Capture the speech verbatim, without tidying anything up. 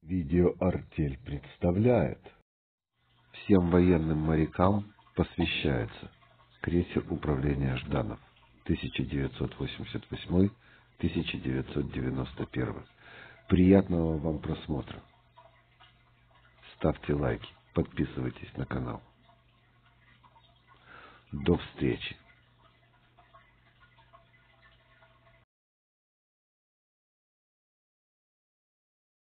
Видеоартель представляет. Всем военным морякам посвящается крейсер управления Жданов тысяча девятьсот восемьдесят восьмой — тысяча девятьсот девяносто первый. Приятного вам просмотра. Ставьте лайки, подписывайтесь на канал. До встречи.